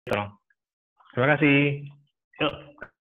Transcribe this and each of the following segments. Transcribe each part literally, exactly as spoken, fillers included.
Tolong. Terima kasih. Yuk.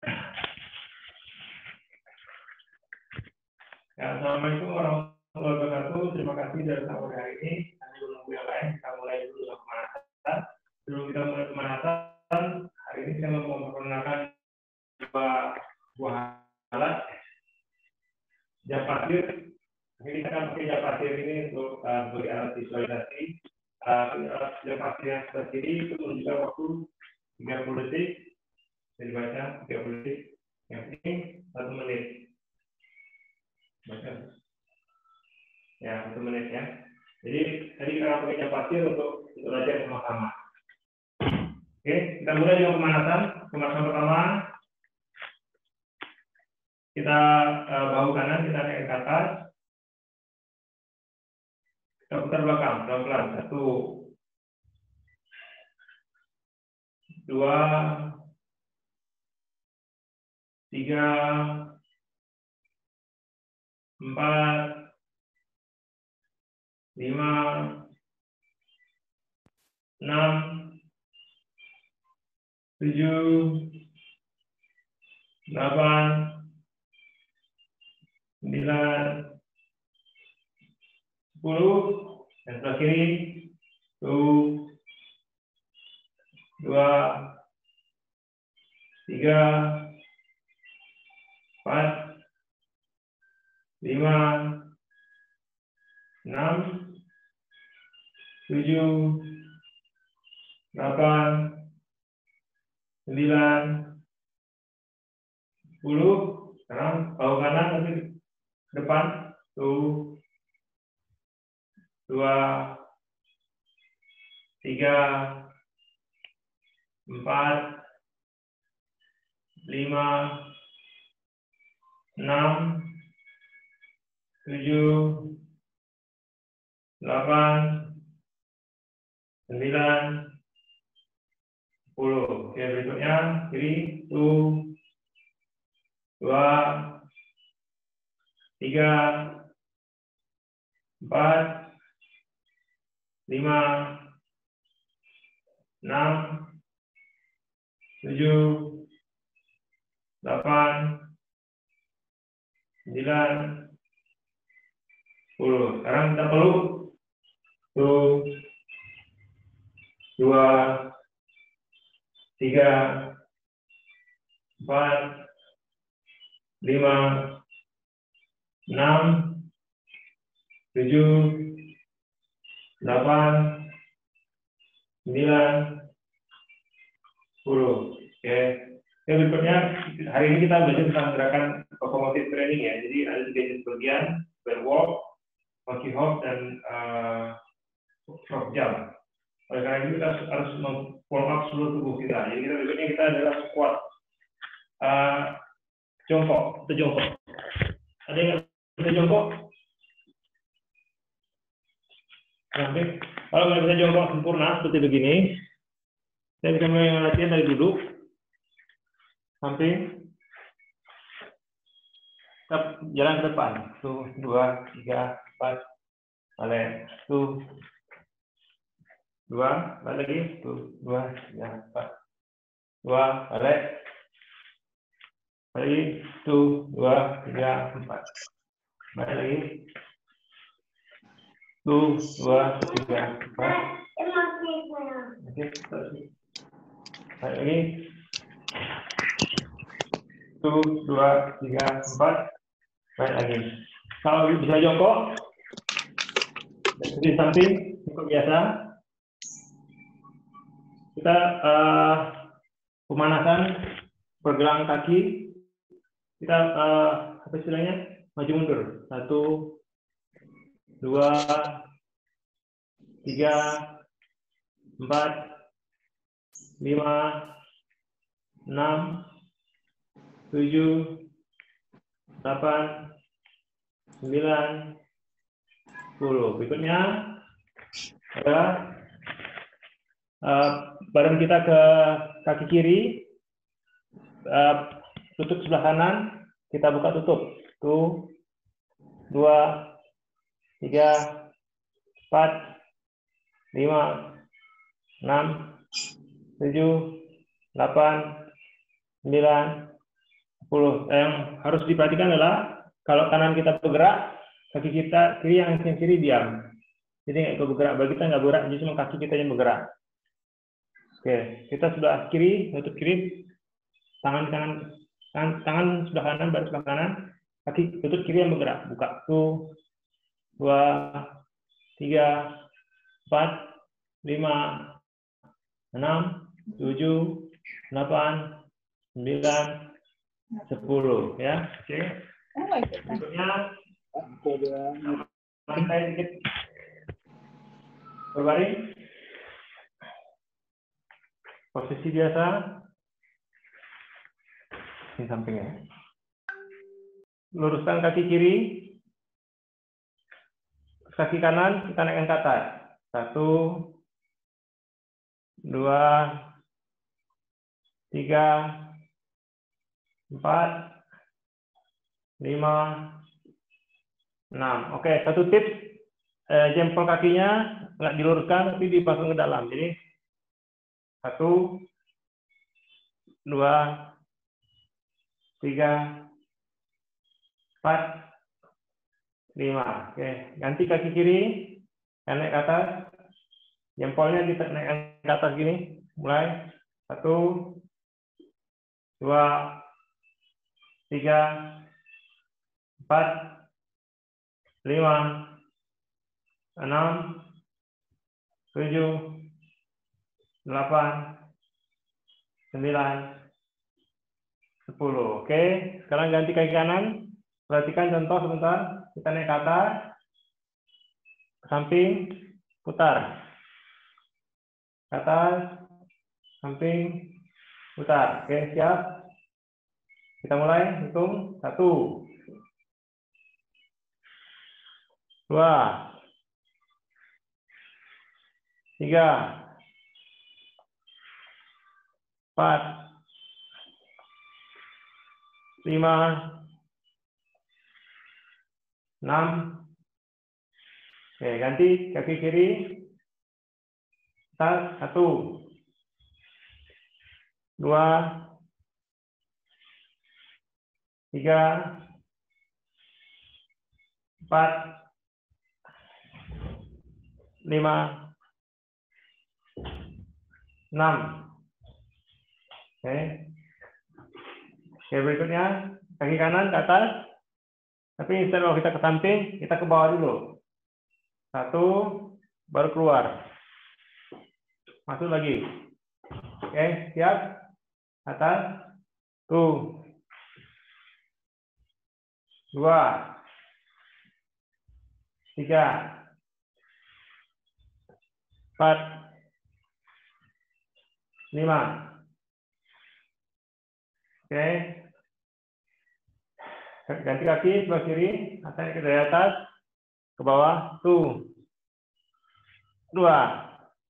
Ya, assalamualaikum warahmatullahi wabarakatuh. Terima kasih sudah sampai hari ini. Kami menunggu yang lain. Kita mulai dulu dengan pemanasan. Sebelum kita mulai pemanasan, hari ini saya mau memperkenalkan dua buah alat jam pasir. Ini kita akan pakai jam pasir ini untuk uh, sebagai alat visualisasi. Uh, alat jam pasir yang seperti ini itu menunjukkan waktu tiga puluh detik. Bisa dibaca tiga puluh detik. Yang penting satu menit. Baca. Ya, satu menit ya. Jadi tadi kita pakai jam pasir untuk untuk belajar sama-sama. Oke, kita mulai dengan pemanasan. Pemanasan pertama, kita uh, bahu kanan kita naik ke atas. Kita putar belakang, pelan-pelan. Satu, dua, tiga, empat, lima, enam, tujuh, delapan, sembilan, sepuluh, dan sebelah kiri, satu, dua, tiga, empat, lima, enam, tujuh, delapan, sembilan, sepuluh. Sekarang bahu kanan nanti ke depan. Satu, dua, tiga, empat, lima, enam, tujuh, delapan, sembilan, sepuluh. Oke, berikutnya kiri. Satu, dua, tiga, empat, lima, enam, tujuh, delapan, sembilan, sepuluh. Sekarang kita peluk. Satu, dua, tiga, empat, lima, enam, tujuh, delapan, sembilan, sepuluh. Oke. Oke, berikutnya hari ini kita belajar tentang gerakan locomotive training ya. Jadi ada tiga jenis bagian, bear walk, monkey hop, dan uh, frog jump. Oleh karena itu kita harus warm up seluruh tubuh kita. Jadi kita berikutnya kita adalah squat. Uh, jongkok, itu jongkok. Ada yang bisa jongkok? Nanti kalau nggak bisa jongkok sempurna seperti begini, saya bisa mulai latihan dari duduk, samping, jalan ke depan. Satu, dua, tiga, empat, balik. Satu, dua, balik lagi. Satu, dua, tiga, empat, dua, balik. Balik lagi. Satu, dua, tiga, empat, balik lagi. Satu, dua, tiga, empat. Oke, balik lagi. Satu, dua, tiga, empat. Baik lagi. Kalau bisa jongkok, di samping, jongkok biasa. Kita uh, pemanasan pergelangan kaki. Kita uh, apa istilahnya? Maju mundur. Satu, dua, tiga, empat, lima, enam, tujuh, delapan, sembilan, sepuluh. Berikutnya adalah uh, badan kita ke kaki kiri, uh, tutup sebelah kanan, kita buka tutup. Satu, dua, tiga, empat, lima, enam, tujuh, delapan, sembilan, sepuluh. Yang harus diperhatikan adalah kalau kanan kita bergerak, kaki kita kiri yang kiri diam. Jadi nggak bergerak, bagi kita nggak bergerak, jadi cuma kaki kita yang bergerak. Oke, kita sudah kiri, lutut kiri, tangan kanan, tangan, tangan sebelah kanan, baru sebelah kanan, kaki lutut kiri yang bergerak. Buka satu, dua, tiga, empat, lima, enam, tujuh, delapan, sembilan, sepuluh. Ya, oke. Berikutnya, lantai sedikit berbaring. Posisi biasa. Di sampingnya. Luruskan kaki kiri. Kaki kanan kita naikkan ke atas. Satu, dua, tiga, empat, lima, enam. Oke, satu tips, eh, jempol kakinya nggak diluruskan, tapi dipasang ke dalam. Jadi satu, dua, tiga, empat, lima. Oke, ganti kaki kiri, naik ke atas, jempolnya dinaikkan ke atas gini. Mulai satu, dua, tiga, empat, lima, enam, tujuh, delapan, sembilan, sepuluh. Oke, sekarang ganti kaki kanan. Perhatikan contoh sebentar. Kita naik ke atas, ke samping, putar. Ke atas, samping, putar. Oke, siap. Kita mulai hitung. Satu, dua, tiga, empat, lima, enam. Oke, ganti kaki kiri. Atas, satu, dua, tiga, empat, lima, enam. Oke. Oke, berikutnya kaki kanan ke atas. Tapi instead kalau kita ke samping, kita ke bawah dulu. Satu, baru keluar. Masuk lagi. Oke, siap? Atas. Tuh. Dua. Tiga. Empat. Lima. Oke. Ganti kaki sebelah kiri, atas ke dari atas, ke bawah, tuh, dua,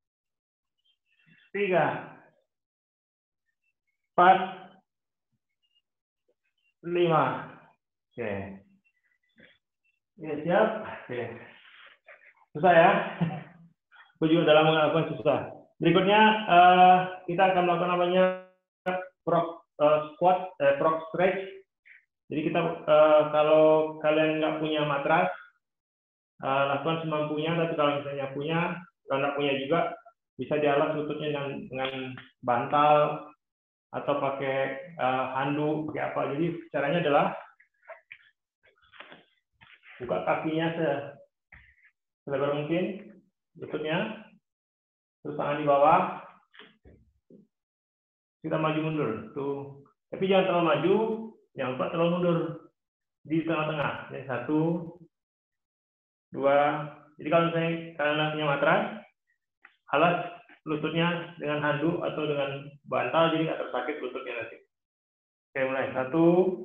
tiga, empat, lima. Oke, ya siap. Oke, susah ya. Aku juga dalam melakukan susah. Berikutnya uh, kita akan melakukan namanya prop uh, squat, uh, prop stretch. Jadi kita uh, kalau kalian nggak punya matras, uh, lakukan semampunya. Tapi kalau misalnya punya, kalau nggak punya juga bisa dialas lututnya dengan, dengan bantal atau pakai uh, handuk, pakai apa. Jadi caranya adalah buka kakinya selebar mungkin, lututnya, terus tangan di bawah, kita maju mundur. Tuh, tapi jangan terlalu maju. Jangan lupa terlalu mundur di tengah-tengah. Ini satu, dua. Jadi kalau misalnya kalian punya matras, alas lututnya dengan handuk atau dengan bantal, jadi nggak tersakit lututnya nanti. Oke, mulai. Satu,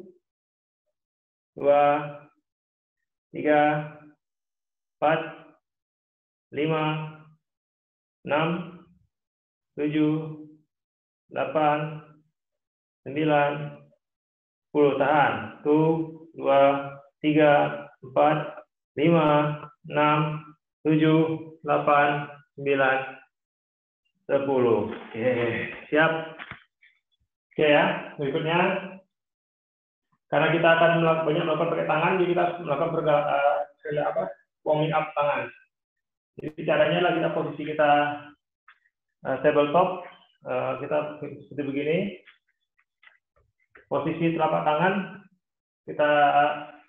dua, tiga, empat, lima, enam, tujuh, delapan, sembilan, sepuluh. Tahan. Satu, dua, tiga, empat, lima, enam, tujuh, delapan, sembilan, sepuluh. Oke, siap. Oke ya, berikutnya. Karena kita akan melakukan, banyak melakukan pakai tangan, jadi kita melakukan bergerak, uh, apa, warming up tangan. Jadi caranya lah kita posisi kita uh, tabletop, uh, kita seperti begini. Posisi telapak tangan kita uh,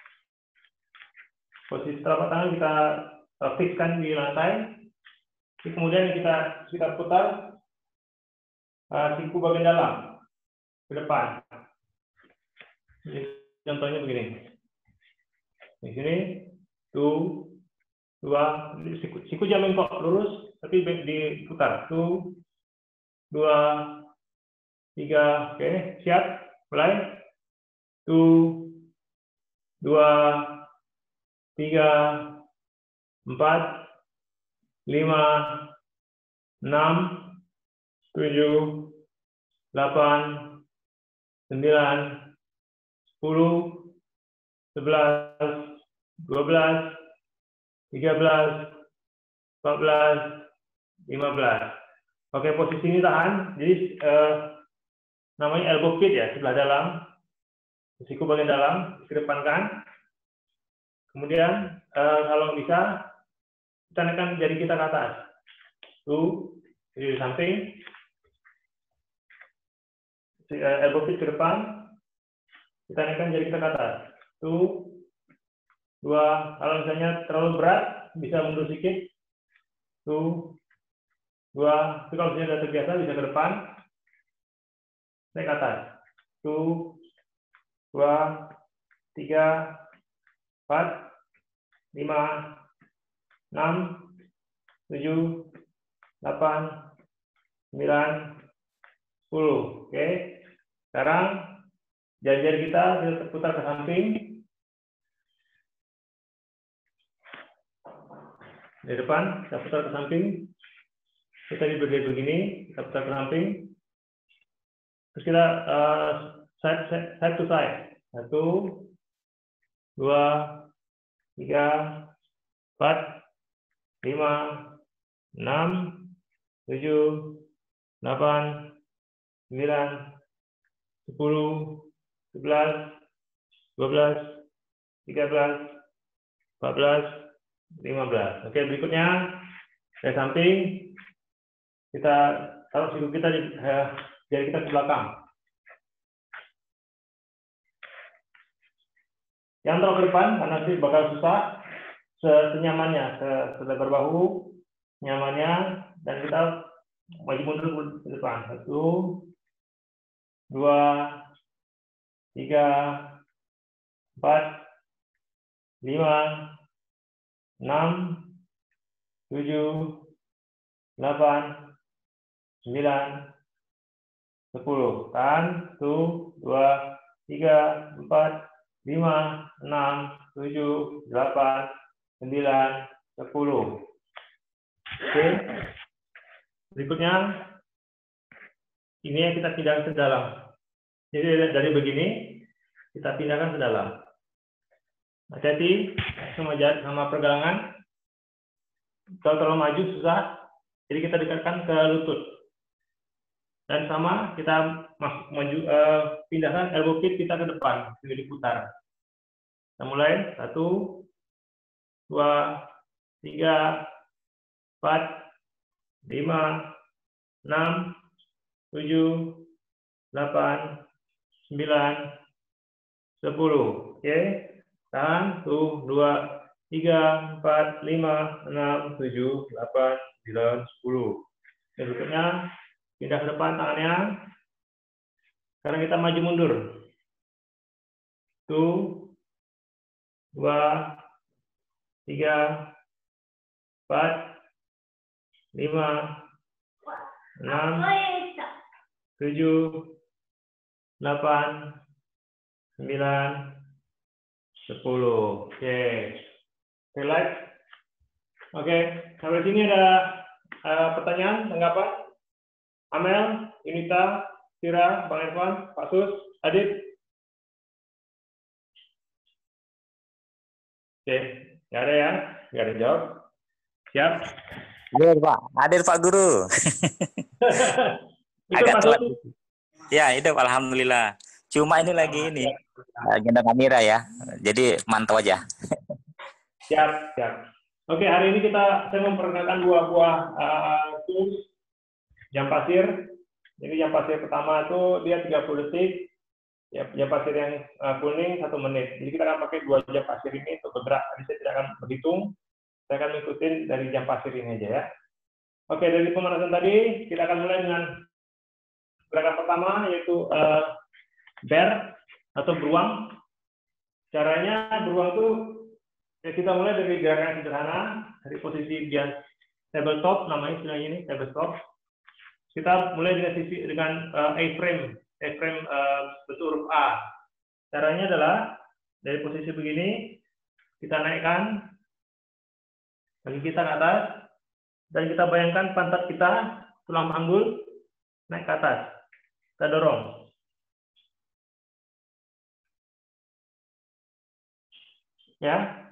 posisi telapak tangan kita uh, fixkan di lantai. Jadi kemudian kita kita putar uh, siku bagian dalam ke depan. Jadi, contohnya begini. Di sini, tuh, dua, siku, siku jamin kok lurus, tapi diputar. Tuh, dua, tiga, oke, siap, mulai. Tuh, dua, tiga, empat, lima, enam, tujuh, delapan, sembilan, sepuluh, sebelas, dua belas, tiga belas, empat belas, lima belas. Oke, posisi ini tahan. Jadi eh, namanya elbow fit ya, sebelah dalam. Siku bagian dalam, dikedepankan. Kemudian eh, kalau bisa, kita naikkan jari kita ke atas. Tuh, jadi di samping. Elbow fit ke depan. Kita naikkan jari kita ke atas. Tuh, dua. Kalau misalnya terlalu berat, bisa mundur sedikit. Tuh, dua. Tapi kalau misalnya sudah terbiasa, bisa ke depan. Naik ke atas. Tuh, dua, tiga, empat, lima, enam, tujuh, delapan, sembilan, sepuluh. Oke. Sekarang jari-jari kita terputar ke samping. Di depan, kita putar ke samping. Kita berdiri begini, kita putar ke samping. Terus kita uh, side, side, side to side. Satu, dua, tiga, empat, lima, enam, tujuh, delapan, sembilan, sepuluh, sebelas, dua belas, tiga belas, empat belas, lima belas. Oke, berikutnya dari samping kita taruh siku kita di eh, jari kita ke belakang. Yang taruh ke depan karena nanti bakal susah, senyamannya, selebar bahu, nyamannya, dan kita maju mundur ke depan. Satu, dua, tiga, empat, lima, enam, tujuh, delapan, sembilan, sepuluh. Kan? Satu, dua, tiga, empat, lima, enam, tujuh, delapan, sembilan, sepuluh. Oke. Berikutnya, ini yang kita pindahkan ke dalam. Jadi dari begini, kita pindahkan ke dalam. Hati-hati sama, sama pergelangan. Kalau terlalu maju susah, jadi kita dekatkan ke lutut. Dan sama kita masuk maju uh, pindahkan elbow pit kita ke depan, jadi diputar. Kita mulai satu, dua, tiga, empat, lima, enam, tujuh, delapan, sembilan, sepuluh. Oke, tahan. Tuh, dua, tiga, empat, lima, enam, tujuh, delapan, sembilan, sepuluh. Berikutnya pindah ke depan tangannya. Sekarang kita maju mundur. Satu, dua, tiga, empat, lima, enam, tujuh, delapan, sembilan, sepuluh. Oke. Relax. Oke. Sampai sini ada uh, pertanyaan, tanggapan? Amel, Yunita, Tira, Bang Irfan, Pak Sus, Adit. Oke, nggak ada ya? Nggak ada jawab. Siap. Hadir Pak, hadir Pak Guru. Itu Agak masuk. telat. Ya, hidup Alhamdulillah. Cuma ini lagi Sama, ini, siap, agenda kamera ya. Jadi mantau aja. siap, siap. Oke, hari ini kita saya memperkenalkan dua buah uh, tools jam pasir. Jadi jam pasir pertama itu dia tiga puluh detik. Ya, jam pasir yang uh, kuning satu menit. Jadi kita akan pakai dua jam pasir ini untuk bergerak. Jadi saya tidak akan berhitung. Saya akan mengikuti dari jam pasir ini aja ya. Oke, dari pemanasan tadi kita akan mulai dengan gerakan pertama yaitu uh, bear atau beruang. Caranya beruang itu ya kita mulai dari gerakan yang sederhana, dari posisi dia tabletop, namanya istilahnya ini tabletop. Kita mulai dengan sisi dengan uh, A-frame, A-frame uh, bentuk huruf A. Caranya adalah dari posisi begini kita naikkan kaki kita ke atas dan kita bayangkan pantat kita tulang panggul naik ke atas. Kita dorong. Ya,